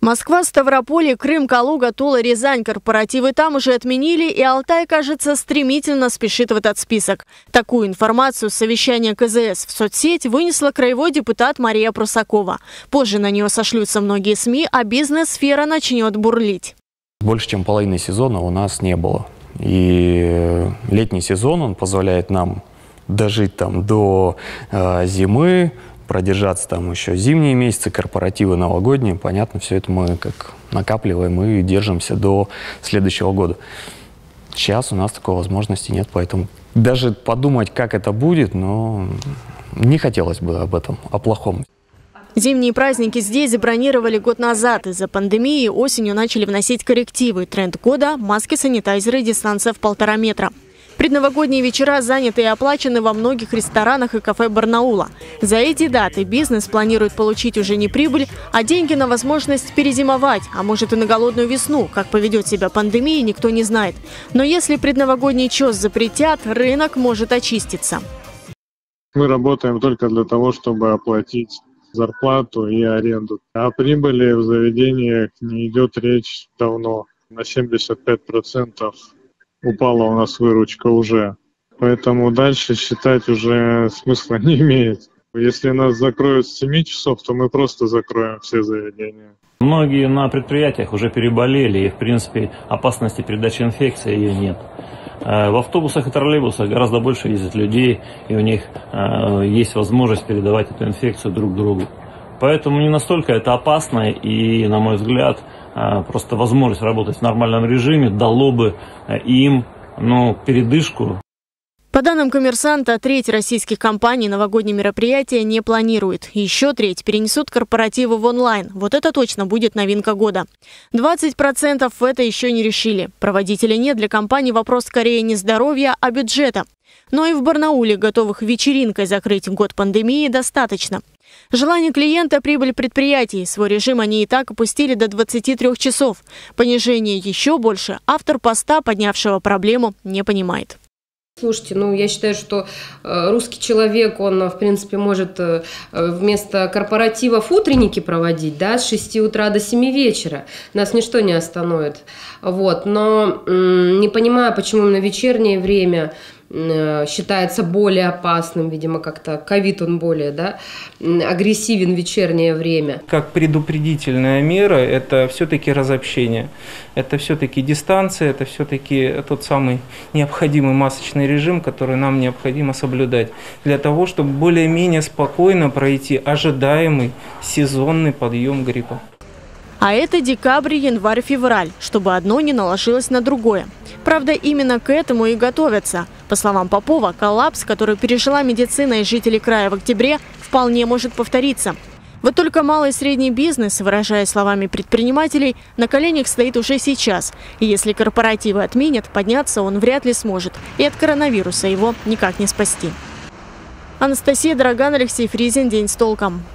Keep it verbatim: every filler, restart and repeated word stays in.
Москва, Ставрополь, Крым, Калуга, Тула, Рязань. Корпоративы там уже отменили, и Алтай, кажется, стремительно спешит в этот список. Такую информацию с совещания ка зэ эс в соцсеть вынесла краевой депутат Мария Прусакова. Позже на нее сошлются многие СМИ, а бизнес-сфера начнет бурлить. Больше, чем половины сезона у нас не было. И летний сезон, он позволяет нам дожить там до э, зимы, продержаться там еще зимние месяцы, корпоративы новогодние. Понятно, все это мы как накапливаем и держимся до следующего года. Сейчас у нас такой возможности нет, поэтому даже подумать, как это будет, но не хотелось бы об этом, о плохом. Зимние праздники здесь забронировали год назад. Из-за пандемии осенью начали вносить коррективы. Тренд года – маски, санитайзеры, дистанция в полтора метра. Предновогодние вечера заняты и оплачены во многих ресторанах и кафе Барнаула. За эти даты бизнес планирует получить уже не прибыль, а деньги на возможность перезимовать, а может и на голодную весну. Как поведет себя пандемия, никто не знает. Но если предновогодний чёс запретят, рынок может очиститься. Мы работаем только для того, чтобы оплатить зарплату и аренду. О прибыли в заведениях не идет речь давно. На семьдесят пять процентов упала у нас выручка уже. Поэтому дальше считать уже смысла не имеет. Если нас закроют с семи часов, то мы просто закроем все заведения. Многие на предприятиях уже переболели, и в принципе опасности передачи инфекции ее нет. В автобусах и троллейбусах гораздо больше ездят людей, и у них есть возможность передавать эту инфекцию друг другу. Поэтому не настолько это опасно, и, на мой взгляд, просто возможность работать в нормальном режиме дало бы им, ну, передышку. По данным «Коммерсанта», треть российских компаний новогодние мероприятия не планирует. Еще треть перенесут корпоративы в онлайн. Вот это точно будет новинка года. двадцать процентов это еще не решили. Проводителей нет, для компаний вопрос скорее не здоровья, а бюджета. Но и в Барнауле готовых вечеринкой закрыть год пандемии достаточно. Желание клиента – прибыль предприятий. Свой режим они и так опустили до двадцати трёх часов. Понижение еще больше автор поста, поднявшего проблему, не понимает. Слушайте, ну я считаю, что э, русский человек, он в принципе может э, вместо корпоративов утренники проводить, да, с шести утра до семи вечера. Нас ничто не остановит. Вот, но э, не понимаю, почему именно вечернее время э, считается более опасным, видимо, как-то ковид он более, да, агрессивен в вечернее время. Как предупредительная мера, это все-таки разобщение, это все-таки дистанция, это все-таки тот самый необходимый масочный режим, который нам необходимо соблюдать для того, чтобы более-менее спокойно пройти ожидаемый сезонный подъем гриппа. А это декабрь, январь, февраль, чтобы одно не наложилось на другое. Правда, именно к этому и готовятся. По словам Попова, коллапс, который пережила медицина и жители края в октябре, вполне может повториться. Вот только малый и средний бизнес, выражая словами предпринимателей, на коленях стоит уже сейчас. И если корпоративы отменят, подняться он вряд ли сможет. И от коронавируса его никак не спасти. Анастасия Драган, Алексей Фризин. День с толком.